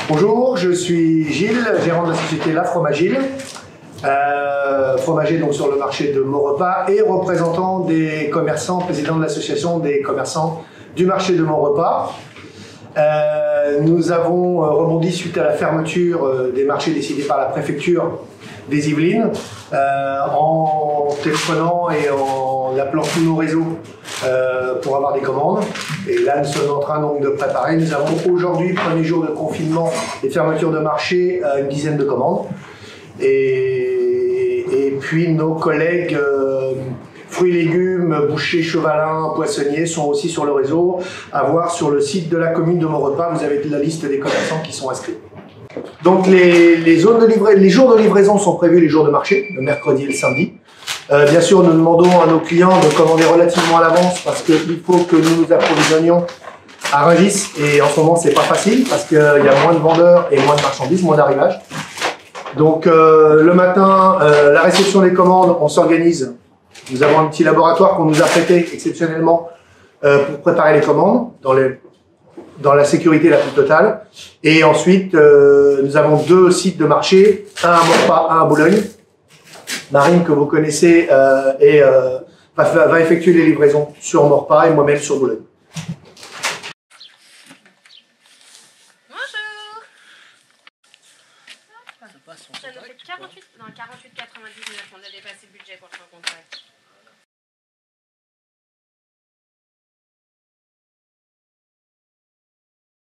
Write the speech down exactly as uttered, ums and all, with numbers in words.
Bonjour, je suis Gilles, gérant de la société La Fromagile, euh, fromager donc sur le marché de Maurepas et représentant des commerçants, président de l'association des commerçants du marché de Maurepas. Euh, nous avons rebondi suite à la fermeture des marchés décidés par la préfecture des Yvelines, euh, en téléphonant et en appelant tous nos réseaux euh, pour avoir des commandes. Et là, nous sommes en train donc de préparer. Nous avons aujourd'hui, premier jour de confinement et de fermeture de marché, euh, une dizaine de commandes. Et, et puis nos collègues euh, fruits et légumes, bouchers, chevalins, poissonniers sont aussi sur le réseau. À voir sur le site de la commune de Maurepas, vous avez la liste des commerçants qui sont inscrits. Donc les, les, zones de livra... les jours de livraison sont prévus les jours de marché, le mercredi et le samedi. Euh, bien sûr, nous demandons à nos clients de commander relativement à l'avance parce qu'il faut que nous nous approvisionnions à Rungis. Et en ce moment, c'est pas facile parce qu'il y a moins de vendeurs et moins de marchandises, moins d'arrivage. Donc euh, le matin, euh, la réception des commandes, on s'organise. Nous avons un petit laboratoire qu'on nous a prêté exceptionnellement euh, pour préparer les commandes dans les dans la sécurité la plus totale. Et ensuite, euh, nous avons deux sites de marché, un à Maurepas, un à Boulogne. Marine, que vous connaissez, euh, et, euh, va, va effectuer les livraisons sur Maurepas et moi-même sur Boulogne. Bonjour. Ça nous fait quarante-huit, non, quarante-huit quatre-vingt-dix-neuf, on a dépassé le budget pour son contact.